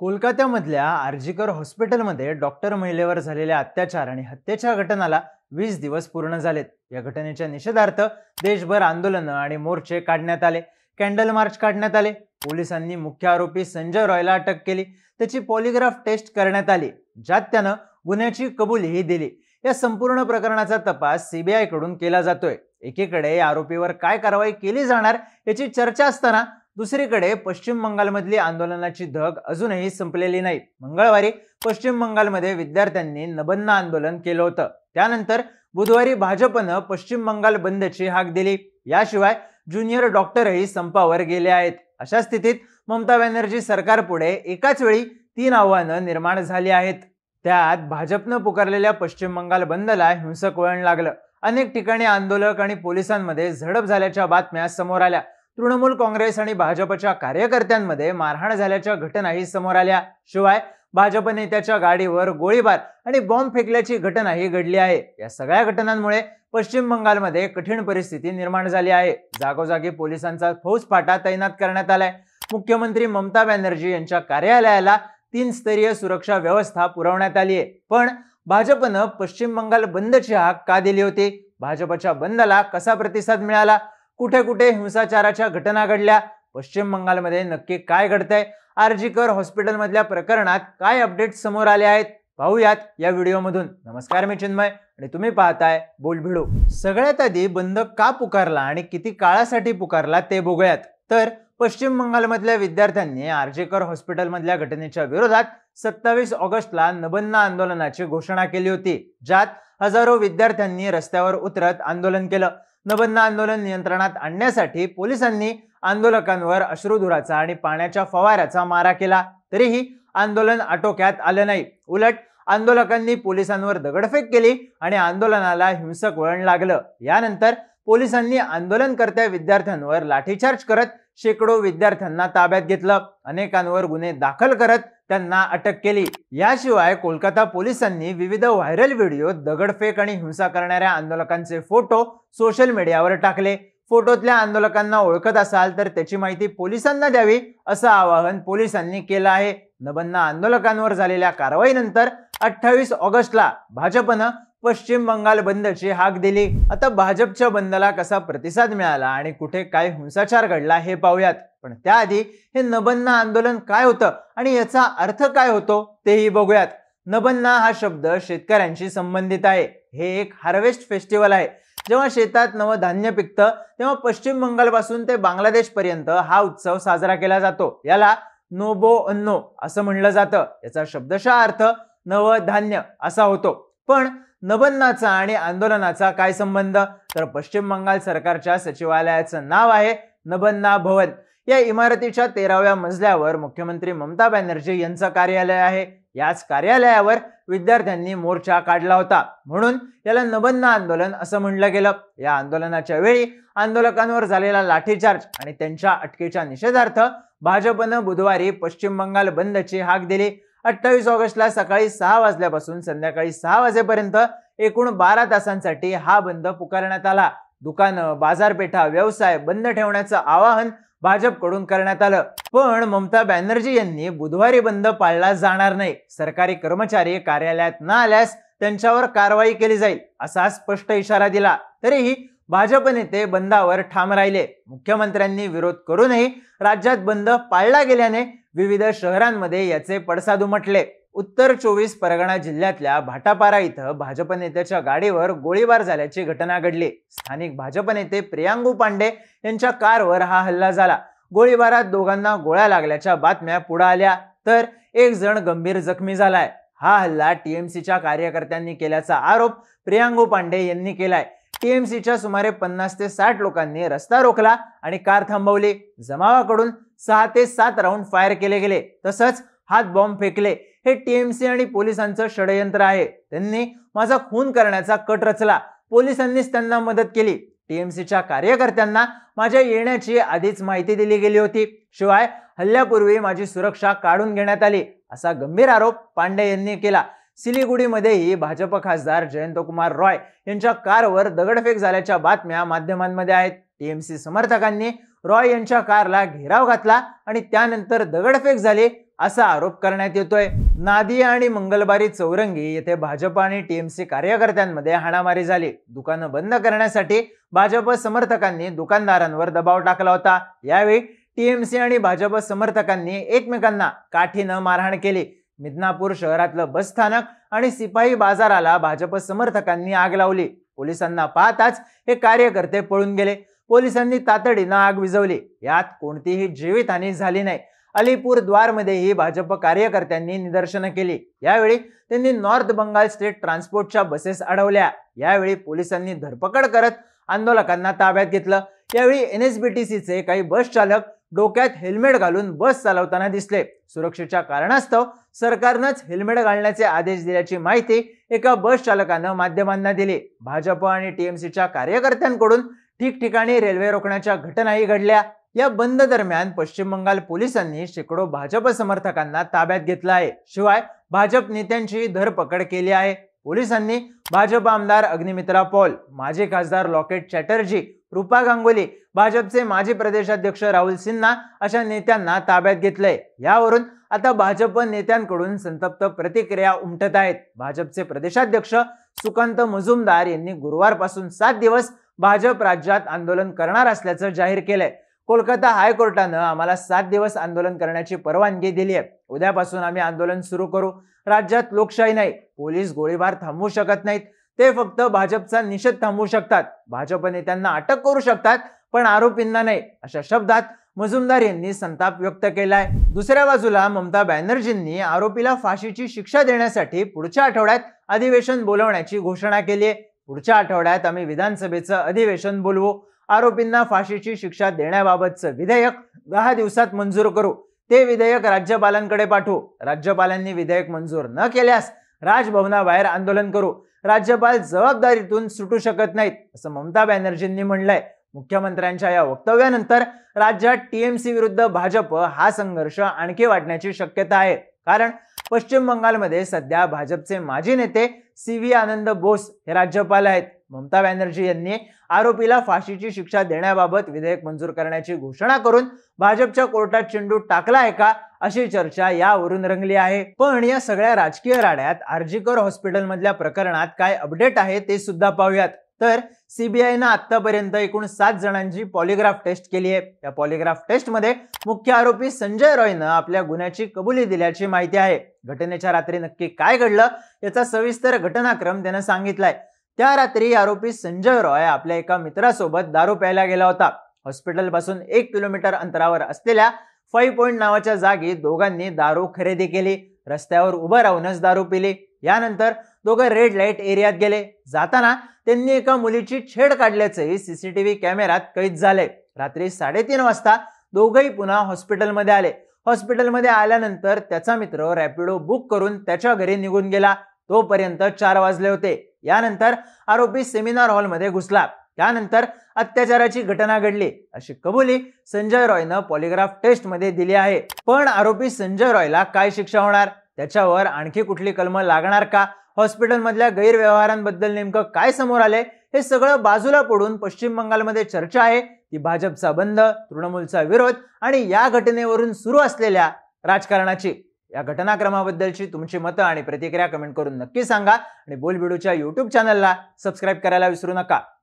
कोलकात्यामधल्या आर्जीकर हॉस्पिटलमध्ये डॉक्टर महिलेवर झालेल्या अत्याचार आणि हत्येच्या घटनाला 20 दिवस पूर्ण झालेत। या घटनेच्या निषेधार्थ देशभर आंदोलनं आणि मोर्चे काढण्यात आले, कॅन्डल मार्च काढण्यात आले। पोलिसांनी मुख्य आरोपी संजय रॉयला अटक केली, त्याची पॉलिग्राफ टेस्ट करण्यात आली, ज्यात त्यानं गुन्ह्याची कबुलीही दिली। या संपूर्ण प्रकरणाचा तपास सीबीआय कडून केला जातोय। एकीकडे आरोपीवर काय कारवाई केली जाणार याची चर्चा असताना दुसरीकडे पश्चिम बंगालमधली आंदोलनाची धग अजूनही संपलेली नाही। मंगळवारी पश्चिम बंगालमध्ये विद्यार्थ्यांनी नबंद आंदोलन केलं होतं। त्यानंतर बुधवारी भाजपनं पश्चिम बंगाल बंदची हाक दिली। याशिवाय ज्युनियर डॉक्टरही संपावर गेले आहेत। अशा स्थितीत ममता बॅनर्जी सरकारपुढे एकाच वेळी 3 आव्हानं निर्माण झाली आहेत। त्यात भाजपनं पुकारलेल्या पश्चिम बंगाल बंदला हिंसक वळण लागलं। अनेक ठिकाणी आंदोलक आणि पोलिसांमध्ये झडप झाल्याच्या बातम्या समोर आल्या। तृणमूल काँग्रेस आणि भाजपच्या कार्यकर्त्यांमध्ये मारहाण झाल्याच्या घटनाही समोर आल्या। शिवाय भाजप नेत्याच्या गाडीवर गोळीबार आणि बॉम्ब फेकल्याची घटनाही घडली आहे। या सगळ्या घटनांमुळे पश्चिम बंगालमध्ये कठीण परिस्थिती निर्माण झाली आहे। जागोजागी पोलिसांचा फौजफाटा तैनात करण्यात आलाय। मुख्यमंत्री ममता बॅनर्जी यांच्या कार्यालयाला 3 स्तरीय सुरक्षा व्यवस्था पुरवण्यात आली आहे। पण भाजपनं पश्चिम बंगाल बंदची हाक का दिली होती? भाजपच्या बंदला कसा प्रतिसाद मिळाला? कुठे कुठे हिंसाचाराच्या घटना घडल्या? पश्चिम बंगालमध्ये नक्की काय घडतंय? आर्जीकर हॉस्पिटलमधल्या प्रकरणात काय अपडेट समोर आले आहेत? पाहूयात या व्हिडिओमधून। नमस्कार, मी चिन्मय आणि तुम्ही पाहताय बोलभिडो। सगळ्यात आधी बंद का पुकारला आणि किती काळासाठी पुकारला ते बघूयात। तर पश्चिम बंगालमधल्या विद्यार्थ्यांनी आर्जीकर हॉस्पिटलमधल्या घटनेच्या विरोधात 27 ऑगस्टला नबंद आंदोलनाची घोषणा केली होती, ज्यात हजारो विद्यार्थ्यांनी रस्त्यावर उतरत आंदोलन केलं। नबंद आंदोलन नियंत्रणात आणण्यासाठी पोलिसांनी आंदोलकांवर अश्रुधुराचा आणि पाण्याच्या फवाऱ्याचा मारा केला, तरीही आंदोलन आटोक्यात आलं नाही। उलट आंदोलकांनी पोलिसांवर दगडफेक केली आणि आंदोलनाला हिंसक वळण लागलं। यानंतर पोलिसांनी आंदोलनकर्त्या विद्यार्थ्यांवर लाठीचार्ज करत शेकडो विद्यार्थ्यांना ताब्यात घेतलं, अनेकांवर गुन्हे दाखल करत त्यांना अटक केली। याशिवाय कोलकाता पोलिसांनी विविध व्हायरल व्हिडिओ, दगडफेक आणि हिंसा करणाऱ्या आंदोलकांचे फोटो सोशल मीडियावर टाकले। फोटोतल्या आंदोलकांना ओळखत असाल तर त्याची माहिती पोलिसांना द्यावी, असं आवाहन पोलिसांनी केलं आहे। नबंद आंदोलकांवर झालेल्या कारवाईनंतर 28 ऑगस्टला भाजपनं पश्चिम बंगाल बंदची हाक दिली। आता भाजपच्या बंदला कसा प्रतिसाद मिळाला आणि कुठे काय हिंसाचार घडला हे पाहूयात। पण त्याआधी हे नबंद आंदोलन काय होतं आणि याचा अर्थ काय होतो तेही बघूयात। नबंद हा शब्द शेतकऱ्यांशी संबंधित आहे। हे एक हार्वेस्ट फेस्टिवल आहे। जेव्हा शेतात नवं धान्य पिकतं तेव्हा पश्चिम बंगाल पासून ते बांगलादेश पर्यंत हा उत्सव साजरा केला जातो। याला नोबो अन्नो असं म्हणलं जातं। याचा शब्दशः अर्थ नवं धान्य असा होतो। पण नबंदाचा आणि आंदोलनाचा काय संबंध? तर पश्चिम बंगाल सरकारच्या सचिवालयाचं नाव आहे नबंदा भवन। या इमारतीच्या 13व्या मजल्यावर मुख्यमंत्री ममता बॅनर्जी यांचं कार्यालय आहे। याच कार्यालयावर विद्यार्थ्यांनी मोर्चा काढला होता, म्हणून याला नबंद आंदोलन असं म्हणलं गेलं। या आंदोलनाच्या वेळी आंदोलकांवर झालेला लाठीचार्ज आणि त्यांच्या अटकेच्या निषेधार्थ भाजपनं बुधवारी पश्चिम बंगाल बंदची हाक दिली। 28 ऑगस्टला सकाळी 6 वाजल्यापासून संध्याकाळी 6 वाजेपर्यंत एकूण 12 तासांसाठी हा बंद पुकारण्यात आला। दुकानं, बाजारपेठा, व्यवसाय बंद ठेवण्याचं आवाहन भाजपकडून करण्यात आलं। पण ममता बॅनर्जी यांनी बुधवारी बंद पाळला जाणार नाही, सरकारी कर्मचारी कार्यालयात न आल्यास त्यांच्यावर कारवाई केली जाईल असा स्पष्ट इशारा दिला। तरीही भाजप नेते बंदावर ठाम राहिले। मुख्यमंत्र्यांनी विरोध करूनही राज्यात बंद पाळला गेल्याने विविध शहरांमध्ये याचे पडसाद उमटले। उत्तर 24 परगणा जिल्ह्यातल्या भाटापारा इथं भाजप नेत्याच्या गाडीवर गोळीबार झाल्याची घटना घडली। स्थानिक भाजप नेते प्रियांगू पांडे यांच्या कारवर हा हल्ला झाला। गोळीबारात दोघांना गोळ्या लागल्याच्या बातम्या पुढे आल्या, तर एक जण गंभीर जखमी झालाय। हा हल्ला टीएमसीच्या कार्यकर्त्यांनी केल्याचा आरोप प्रियांगू पांडे यांनी केलाय। टीएमसीच्या सुमारे 50 ते 60 लोकांनी रस्ता रोखला आणि कार थांबवली। जमावाकडून 6 ते 7 राऊंड फायर केले गेले, तसंच हात बॉम्ब फेकले। हे टीएमसी आणि पोलिसांचं षडयंत्र आहे। त्यांनी माझा खून करण्याचा कट रचला, पोलिसांनीच त्यांना मदत केली। टीएमसीच्या कार्यकर्त्यांना माझ्या येण्याची आधीच माहिती दिली गेली होती, शिवाय हल्ल्यापूर्वी माझी सुरक्षा काढून घेण्यात आली, असा गंभीर आरोप पांडे यांनी केला। सिलीगुडीमध्येही भाजप खासदार जयंत कुमार रॉय यांच्या कारवर दगडफेक झाल्याच्या बातम्या माध्यमांमध्ये आहेत। टीएमसी समर्थकांनी रॉय यांच्या कारला घेराव घातला आणि त्यानंतर दगडफेक झाली असा आरोप करण्यात येतोय। नादिया आणि मंगलबारी चौरंगी येथे भाजप आणि टीएमसी कार्यकर्त्यांमध्ये हाणामारी झाली। दुकानं बंद करण्यासाठी भाजप समर्थकांनी दुकानदारांवर दबाव टाकला होता। यावेळी टीएमसी आणि भाजप समर्थकांनी एकमेकांना काठीनं मारहाण केली। मिदनापूर शहरातलं बस स्थानक आणि सिपाही बाजाराला भाजप समर्थकांनी आग लावली। पोलिसांना पाहताच हे कार्यकर्ते पळून गेले। पोलिसांनी तातडीनं आग विझवली। यात कोणतीही जीवितहानी झाली नाही। अलीपुरद्वारमध्येही भाजप कार्यकर्त्यांनी निदर्शनं केली। यावेळी त्यांनी नॉर्थ बंगाल स्टेट ट्रान्सपोर्टच्या बसेस अडवल्या। यावेळी पोलिसांनी धरपकड करत आंदोलकांना ताब्यात घेतलं। यावेळी एनएसबीटीसीचे काही बस चालक डोक्यात हेल्मेट घालून बस चालवताना दिसले। सुरक्षेच्या कारणास्तव सरकारनंच हेल्मेट घालण्याचे आदेश दिल्याची माहिती एका बस चालकानं माध्यमांना दिली। भाजप आणि टीएमसीच्या कार्यकर्त्यांकडून ठिकठिकाणी रेल्वे रोखण्याच्या घटनाही घडल्या। या बंद दरम्यान पश्चिम बंगाल पोलिसांनी शेकडो भाजप समर्थकांना ताब्यात घेतलं आहे। शिवाय भाजप नेत्यांची धरपकड केली आहे। पोलिसांनी भाजप आमदार अग्निमित्रा पॉल, माजी खासदार लॉकेट चॅटर्जी, रूपा गांगुली, भाजपचे माजी प्रदेशाध्यक्ष राहुल सिन्हा अशा नेत्यांना ताब्यात घेतलंय। यावरून आता भाजप नेत्यांकडून संतप्त प्रतिक्रिया उमटत आहेत। भाजपचे प्रदेशाध्यक्ष सुकांत मजुमदार यांनी गुरुवारपासून 7 दिवस भाजप राज्यात आंदोलन करणार असल्याचं जाहीर केलंय। कोलकाता हायकोर्टानं आम्हाला 7 दिवस आंदोलन करण्याची परवानगी दिली आहे। उद्यापासून आम्ही आंदोलन सुरू करू। राज्यात लोकशाही नाही, पोलीस गोळीबार थांबवू शकत नाहीत, ते फक्त भाजपचा निषेध थांबवू शकतात। भाजप नेत्यांना अटक करू शकतात पण आरोपींना नाही, अशा शब्दात मजुमदार यांनी संताप व्यक्त केलाय। दुसऱ्या बाजूला ममता बॅनर्जींनी आरोपीला फाशीची शिक्षा देण्यासाठी पुढच्या आठवड्यात अधिवेशन बोलवण्याची घोषणा केली आहे। पुढच्या आठवड्यात आम्ही विधानसभेचं अधिवेशन बोलवू। आरोपींना फाशीची शिक्षा देण्याबाबतचं विधेयक 10 दिवसात मंजूर करू। ते विधेयक राज्यपालांकडे पाठवू। राज्यपालांनी विधेयक मंजूर न केल्यास राजभवनाबाहेर आंदोलन करू। राज्यपाल जबाबदारीतून सुटू शकत नाहीत, असं ममता बॅनर्जींनी म्हणलंय। मुख्यमंत्र्यांच्या या वक्तव्यानंतर राज्यात टीएमसी विरुद्ध भाजप हा संघर्ष आणखी वाढण्याची शक्यता आहे। कारण पश्चिम बंगालमध्ये सध्या भाजपचे माजी नेते सीव्ही आनंद बोस हे राज्यपाल आहेत। ममता बॅनर्जी यांनी आरोपीला फाशीची शिक्षा देण्याबाबत विधेयक मंजूर करण्याची घोषणा करून भाजपच्या कोर्टात चेंडू टाकला आहे का, अशी चर्चा यावरून रंगली आहे। पण या सगळ्या राजकीय राड्यात आरजीकर हॉस्पिटलमधल्या प्रकरणात काय अपडेट आहे ते सुद्धा पाहूयात। तर सीबीआयनं आतापर्यंत एकूण 7 जणांची पॉलिग्राफ टेस्ट केली आहे। या पॉलिग्राफ टेस्टमध्ये मुख्य आरोपी संजय रॉयनं आपल्या गुन्ह्याची कबुली दिल्याची माहिती आहे। घटनेच्या रात्री नक्की काय घडलं याचा सविस्तर घटनाक्रम त्यानं सांगितलाय। त्या रात्री आरोपी संजय रॉय आपल्या एका मित्रासोबत दारू प्यायला गेला होता। हॉस्पिटलपासून 1 किलोमीटर अंतरावर असलेल्या 5 पॉइंट नावाच्या जागी दोघांनी दारू खरेदी केली। रस्त्यावर उभं राहूनच दारू पिली। यानंतर दोघं रेड लाईट एरियात गेले। जाताना त्यांनी एका मुलीची छेड काढल्याचंही सीसीटीव्ही कॅमेऱ्यात कैद झाले। रात्री 3:30 वाजता दोघंही पुन्हा हॉस्पिटलमध्ये आले। हॉस्पिटलमध्ये आल्यानंतर त्याचा मित्र रॅपिडो बुक करून त्याच्या घरी निघून गेला। तोपर्यंत 4 वाजले होते। यानंतर आरोपी सेमिनार हॉलमध्ये घुसला। त्यानंतर अत्याचाराची घटना घडली, अशी कबुली संजय रॉयनं पॉलिग्राफ टेस्टमध्ये दिली आहे। पण आरोपी संजय रॉयला काय शिक्षा होणार, त्याच्यावर आणखी कुठली कलम लागणार का, हॉस्पिटलमधल्या गैरव्यवहारांबद्दल नेमकं काय समोर आलंय हे सगळं बाजूला पडून पश्चिम बंगालमध्ये चर्चा आहे ती भाजपचा बंद, तृणमूलचा विरोध आणि या घटनेवरून सुरू असलेल्या राजकारणाची। या घटनाक्रमाबद्दलची तुमची मतं आणि प्रतिक्रिया कमेंट करून नक्की सांगा आणि बोलबिडूच्या YouTube चॅनलला सबस्क्राइब करायला विसरू नका।